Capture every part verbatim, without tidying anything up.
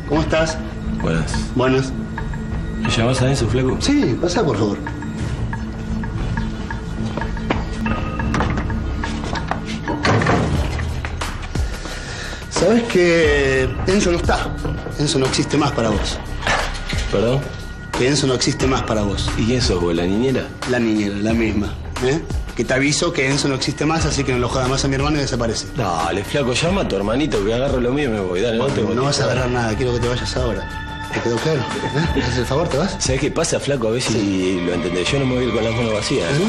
¿Cómo estás? Buenas. Buenas. ¿Me llamas a eso, flaco? Sí, pasa, por favor. ¿Sabes que Enzo no está? Enzo no existe más para vos. ¿Perdón? Que Enzo no existe más para vos. ¿Y quién sos vos, la niñera? La niñera, la misma. ¿Eh? Que te aviso que Enzo no existe más, así que no lo jodas más a mi hermano y desaparece. Dale, flaco, llama a tu hermanito que agarro lo mío y me voy. Dale, Bueno, no te no vas a agarrar nada, quiero que te vayas ahora. ¿Te quedó claro? ¿Eh? ¿Me haces el favor? ¿Te vas? ¿Sabés qué pasa, flaco? A ver si sí. lo entendés. Yo no me voy a ir con las manos vacías. ¿Eh?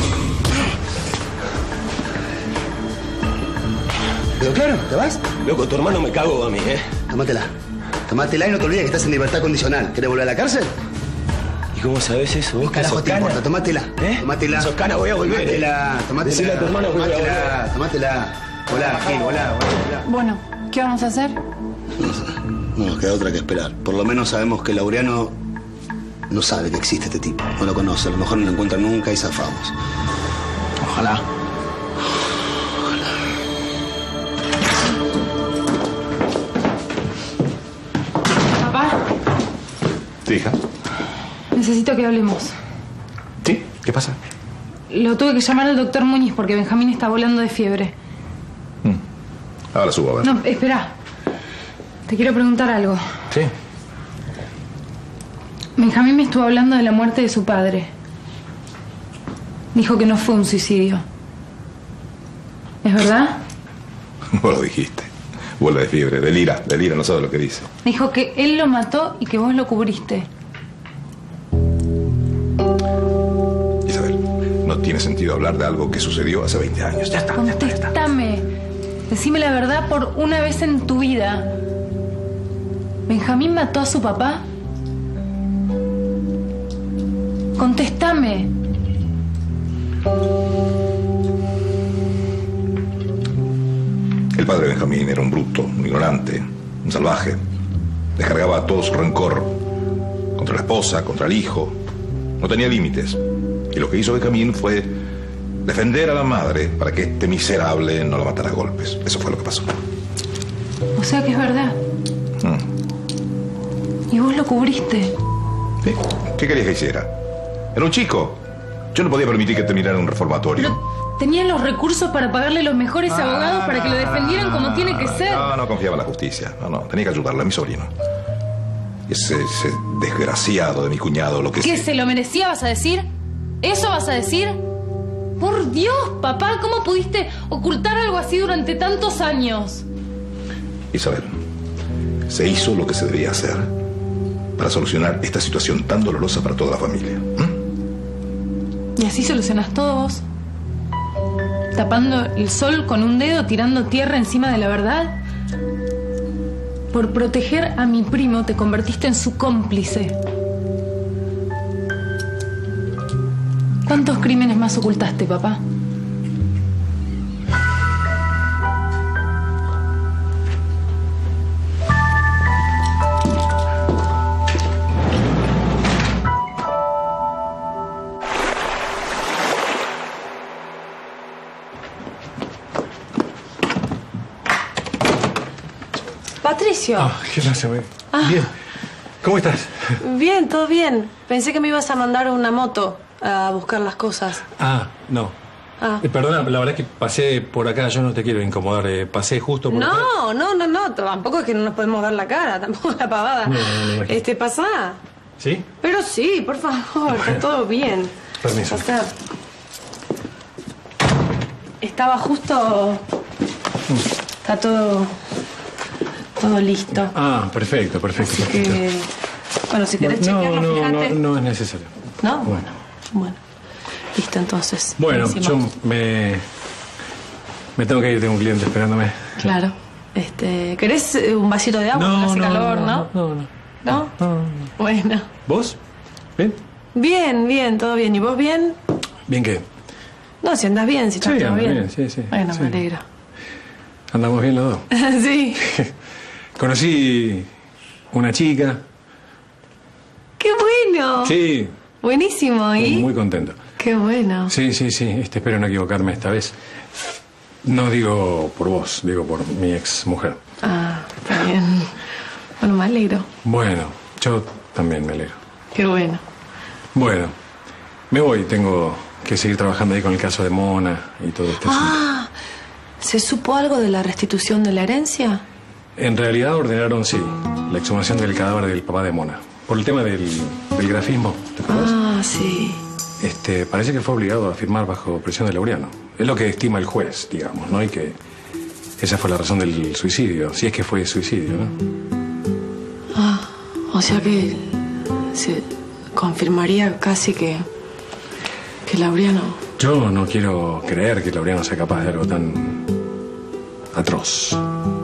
¿Quedó claro? ¿Te vas? Loco, tu hermano me cago a mí, ¿eh? Tómatela. Tómatela y no te olvides que estás en libertad condicional. ¿Querés volver a la carael? ¿Y cómo sabes eso? ¿Vos ¿Qué carajo te importa? Tómatela. ¿Eh? Tómatela. Sos cana, voy a volver. Tómatela, tómatela. Decile a tu hermano que voy a volver. Tómatela. Volá, Gil, volá, volá. Bueno, ¿qué vamos a hacer? No nos queda otra que esperar. Por lo menos sabemos que Laureano no sabe que existe este tipo. No lo conoce. A lo mejor no lo encuentra nunca y zafamos. Ojalá. Papá, Sí, hija. necesito que hablemos. ¿Sí? ¿Qué pasa? Lo tuve que llamar al doctor Muñiz porque Benjamín está volando de fiebre. Mm. Ahora subo, a ver. No, espera. Te quiero preguntar algo. ¿Sí? Benjamín me estuvo hablando de la muerte de su padre. Dijo que no fue un suicidio. ¿Es verdad? Vos lo dijiste. Vuelve de fiebre, delira, delira, no sabe lo que dice. Dijo que él lo mató y que vos lo cubriste. Isabel, no tiene sentido hablar de algo que sucedió hace veinte años. Ya está, ya está, ya está. Contéstame. Decime la verdad por una vez en tu vida. ¿Benjamín mató a su papá? Contéstame. El padre de Benjamín era un bruto, un ignorante, un salvaje. Descargaba todo su rencor contra la esposa, contra el hijo. No tenía límites. Y lo que hizo Benjamín fue defender a la madre para que este miserable no lo matara a golpes. Eso fue lo que pasó. O sea que es verdad. Mm. Y vos lo cubriste. ¿Sí? ¿Qué querías que hiciera? Era un chico. Yo no podía permitir que terminara en un reformatorio. Pero tenían los recursos para pagarle los mejores ah, abogados para que lo defendieran como tiene que ser. No, no confiaba en la justicia. No, no, tenía que ayudarle a mi sobrino. Ese, ese desgraciado de mi cuñado, lo que ¿Qué se... se lo merecía, vas a decir? ¿Eso vas a decir? Por Dios, papá, ¿cómo pudiste ocultar algo así durante tantos años? Isabel, se hizo lo que se debía hacer para solucionar esta situación tan dolorosa para toda la familia. ¿Mm? ¿Y así solucionás todo vos? ¿Tapando el sol con un dedo, tirando tierra encima de la verdad? Por proteger a mi primo te convertiste en su cómplice. ¿Cuántos crímenes más ocultaste, papá? Patricio. Ah, ¿qué pasa, güey? Ah. Bien. ¿Cómo estás? Bien, todo bien. Pensé que me ibas a mandar una moto a buscar las cosas. Ah, no. Ah. Eh, perdona, la verdad es que pasé por acá, yo no te quiero incomodar, eh, pasé justo por no, acá. No, no, no, no, tampoco es que no nos podemos ver la cara, tampoco la pavada. No, no, no, este, pasá. ¿Sí? Pero sí, por favor, está todo bien. Permiso. Pasá. Estaba justo... Está todo... Todo listo. Ah, perfecto, perfecto. Así perfecto. que... Bueno, si querés no, chequearlo, no, fíjate. no, no es necesario. ¿No? Bueno. Bueno. Listo, entonces. Bueno, Buenísimo. yo me... Me tengo que ir, tengo un cliente esperándome. Claro. Este, ¿querés un vasito de agua? No, Hace no, calor, no, ¿no? no, no. ¿No? No, no. Bueno. ¿Vos? ¿Bien? Bien, bien, todo bien. ¿Y vos bien? ¿Bien qué? No, si andás bien, si estás Sí, todo ando bien. bien, sí, sí. Bueno, sí. me alegro. Andamos bien los dos. Sí. Conocí una chica. ¡Qué bueno! Sí. Buenísimo, ¿y? Muy contento. Qué bueno. Sí, sí, sí. Este, espero no equivocarme esta vez. No digo por vos, digo por mi ex mujer. Ah, está bien. Bueno, me alegro. Bueno, yo también me alegro. Qué bueno. Bueno, me voy. Tengo que seguir trabajando ahí con el caso de Mona y todo este asunto. Ah, ¿se supo algo de la restitución de la herencia? En realidad ordenaron, sí, la exhumación del cadáver del papá de Mona. Por el tema del, del grafismo, ¿te acuerdas? Ah, sí. Este, parece que fue obligado a firmar bajo presión de Laureano. Es lo que estima el juez, digamos, ¿no? Y que esa fue la razón del suicidio, si es que fue suicidio, ¿no? Ah, o sea que se confirmaría casi que... que Laureano... Yo no quiero creer que Laureano sea capaz de algo tan atroz.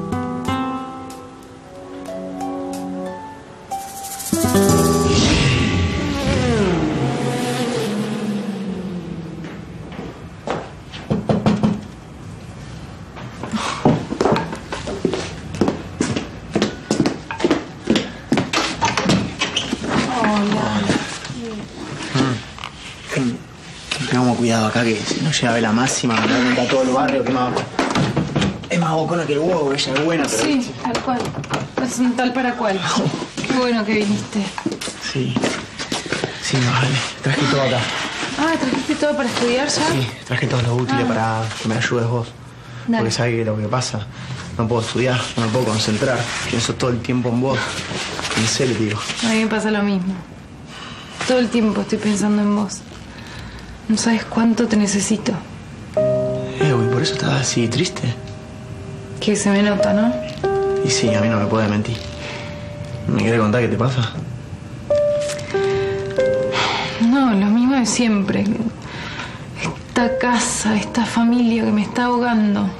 Tengamos cuidado acá que si no llega a ver la máxima, me da cuenta todo el barrio que más... Es más bocona que el huevo, ella es buena, pero... Sí, tal cual. Es un tal para cual. Qué bueno que viniste. Sí. Sí, vale. Traje todo acá. Ah, ¿trajiste todo para estudiar ya? Sí, traje todo lo útil Ah. para que me ayudes vos. Dale. Porque sabes que lo que pasa, no puedo estudiar, no me puedo concentrar. Pienso todo el tiempo en vos. En serio, digo. A mí me pasa lo mismo. Todo el tiempo estoy pensando en vos. No sabes cuánto te necesito. Eh, güey, por eso estás así triste. Que se me nota, ¿no? Y sí, a mí no me puede mentir. ¿Me quieres contar qué te pasa? No, lo mismo de siempre. Esta casa, esta familia que me está ahogando.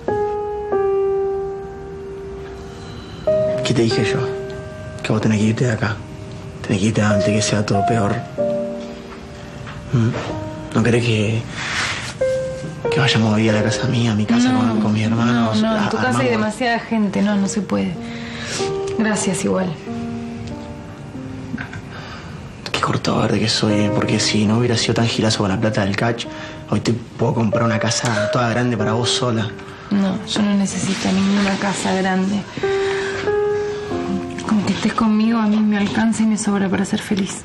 ¿Qué te dije yo? Que vos tenés que irte de acá. Tenés que irte antes que sea todo peor. ¿Mm? ¿No querés que... que vayamos a vivir a la casa mía, a mi casa No, con, con mis hermanos? No, no, en tu A- casa hay armamos- demasiada gente. No, no se puede. Gracias igual. Qué corto verde que soy, ¿eh? Porque si no hubiera sido tan gilazo con la plata del catch, hoy te puedo comprar una casa toda grande para vos sola. No, yo no necesito ninguna casa grande. Con que estés conmigo a mí me alcanza y me sobra para ser feliz.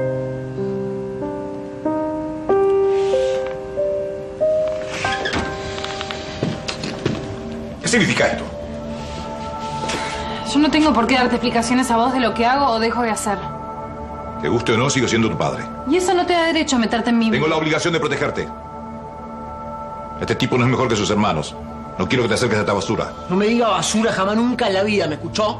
¿Qué significa esto? Yo no tengo por qué darte explicaciones a vos de lo que hago o dejo de hacer. Te guste o no, sigo siendo tu padre. Y eso no te da derecho a meterte en mi... Tengo la obligación de protegerte. Este tipo no es mejor que sus hermanos. No quiero que te acerques a esta basura. No me diga basura jamás nunca en la vida, ¿me escuchó?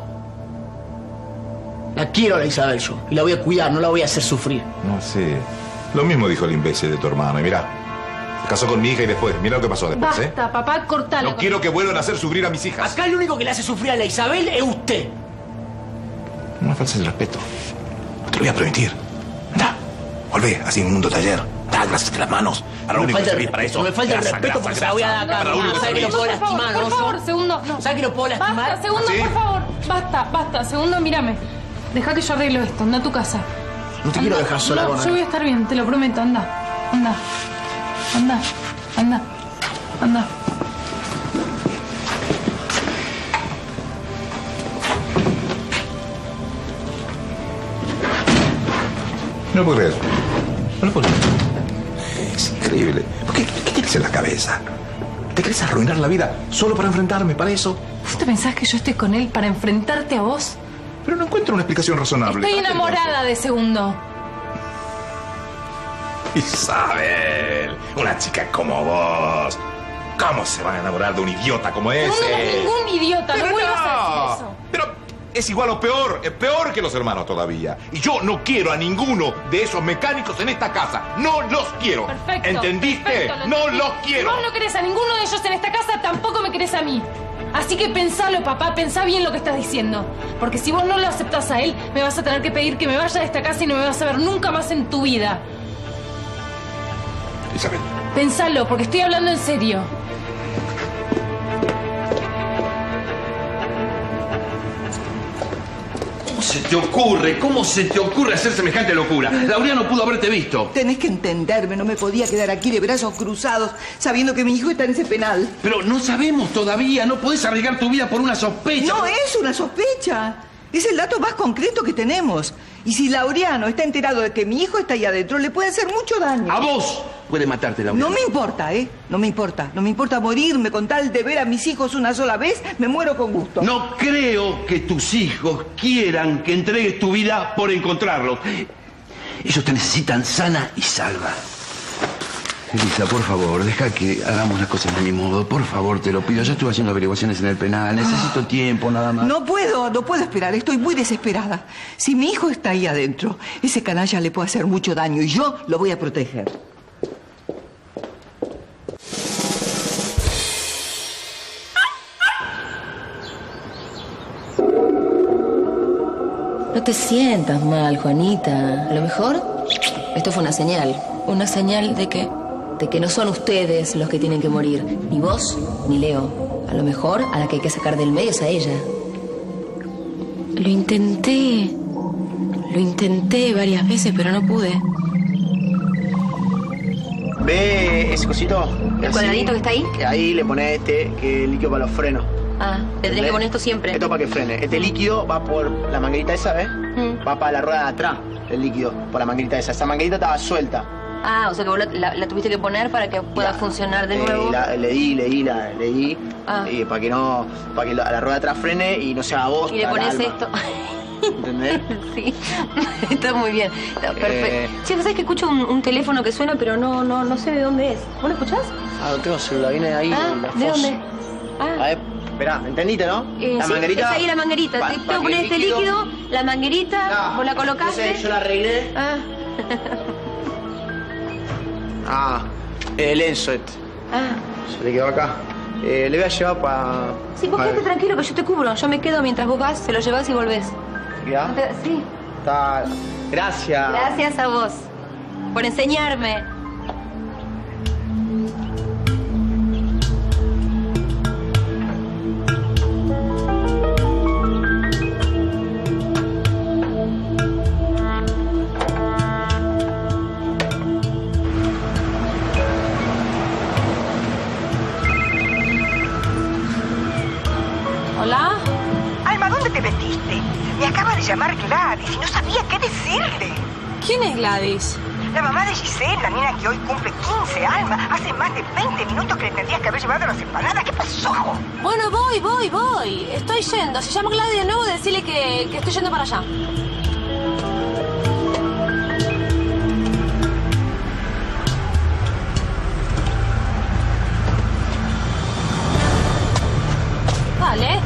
La quiero a la Isabel yo, y la voy a cuidar, no la voy a hacer sufrir. No sé. Lo mismo dijo el imbécil de tu hermano. Y mirá, se casó con mi hija y después, mirá lo que pasó después, ¿eh? Basta, papá, cortalo. No quiero que vuelvan a hacer sufrir a mis hijas. Acá el único que le hace sufrir a la Isabel es usted. No me falses el respeto. No te lo voy a permitir. Anda, volvé, así en un mundo taller. Da, gracias las manos. Para lo No me único que falta servís el- para eso. no me falta el Grasa, respeto grasa, porque se la voy a dar grasa. acá. Para lo único que ¿Sabe que servís. lo puedo Por favor, lastimar, por no? favor, segundo, no. ¿Sabe que lo puedo lastimar? Basta, segundo, ¿Sí? por favor. Basta, basta, segundo, mírame. Deja que yo arreglo esto, anda a tu casa. No te quiero dejar sola no, con yo voy a estar bien, te lo prometo, anda. Anda. Anda. Anda. Anda. No lo puedo creer. No lo puedo creer. Es increíble. ¿Por qué, ¿Qué tienes en la cabeza? ¿Te querés arruinar la vida solo para enfrentarme, para eso? ¿Vos te pensás que yo estoy con él para enfrentarte a vos? Pero no encuentro una explicación razonable. Estoy ¿Para qué, enamorada de segundo. entonces? Isabel, una chica como vos. ¿Cómo se van a enamorar de un idiota como ese? Segundo no es ningún idiota, Pero no vuelvas no. a decir eso. Pero es igual o peor, es peor que los hermanos todavía. Y yo no quiero a ninguno de esos mecánicos en esta casa. No los quiero. Perfecto. ¿Entendiste? perfecto, lo no entendí. los quiero. Si vos no querés a ninguno de ellos en esta casa, tampoco me querés a mí. Así que pensalo, papá, pensá bien lo que estás diciendo. Porque si vos no lo aceptás a él, me vas a tener que pedir que me vaya de esta casa y no me vas a ver nunca más en tu vida. Isabel. Pensalo, porque estoy hablando en serio. ¿Cómo se te ocurre? ¿Cómo se te ocurre hacer semejante locura? Laureano pudo haberte visto. Tenés que entenderme, no me podía quedar aquí de brazos cruzados sabiendo que mi hijo está en ese penal. Pero no sabemos todavía, no podés arriesgar tu vida por una sospecha. No es una sospecha. Es el dato más concreto que tenemos. Y si Laureano está enterado de que mi hijo está ahí adentro, le puede hacer mucho daño. A vos puede matarte, Laureano. No me importa, ¿eh? No me importa. No me importa morirme con tal de ver a mis hijos una sola vez. Me muero con gusto. No creo que tus hijos quieran que entregues tu vida por encontrarlos. Ellos te necesitan sana y salva. Elisa, por favor, deja que hagamos las cosas de mi modo. Por favor, te lo pido. Ya estuve haciendo averiguaciones en el penal. Necesito ah, tiempo, nada más. No puedo, no puedo esperar. Estoy muy desesperada. Si mi hijo está ahí adentro, ese canalla le puede hacer mucho daño y yo lo voy a proteger. No te sientas mal, Juanita. A lo mejor esto fue una señal. Una señal de que... de que no son ustedes los que tienen que morir. Ni vos, ni Leo. A lo mejor a la que hay que sacar del medio es a ella. Lo intenté. Lo intenté varias veces, pero no pude. ¿Ve ese cosito? ¿El cuadradito que está ahí? Que ahí le pone este, que es líquido para los frenos. Ah, tendría que poner esto siempre. Esto para que frene. Este líquido va por la manguerita esa, ¿ves? Mm. Va para la rueda de atrás, el líquido, por la manguerita esa. Esa manguerita estaba suelta. Ah, o sea que vos la, la, la tuviste que poner para que pueda la, funcionar de eh, nuevo. La, le di, le di, la, le di. Ah. Y para que no, para que la, la rueda de atrás frene y no se haga bosta. Y le pones esto. ¿Entendés? Sí, está muy bien. Está perfecto. Eh... Che, ¿sabes que escucho un, un teléfono que suena, pero no, no, no sé de dónde es? ¿Vos lo escuchás? Ah, no tengo celular, viene de ahí. Ah, la ¿de Foz. dónde? Ah. A ver, esperá, ¿entendiste, no? Eh, la sí, manguerita. Es ahí la manguerita. Pa, Te pa tengo que poner este líquido, líquido, la manguerita, no, vos la colocaste. Entonces yo la arreglé. Ah. Ah, el Enzo este. Ah. Se le quedó acá. Eh, le voy a llevar para... Sí, vos quedate tranquilo que yo te cubro. Yo me quedo mientras vos vas, se lo llevas y volvés. ¿Ya? ¿No te... Sí. Está... Gracias. Gracias a vos por enseñarme. ¿Hola? Alma, ¿dónde te metiste? Me acaba de llamar Gladys y no sabía qué decirle. ¿Quién es Gladys? La mamá de Giselle, la nena que hoy cumple quince, Alma. Hace más de veinte minutos que le tendrías que haber llevado las empanadas. ¿Qué pasó? Bueno, voy, voy, voy. Estoy yendo. Si llama Gladys de nuevo, decirle que, que estoy yendo para allá. Dale.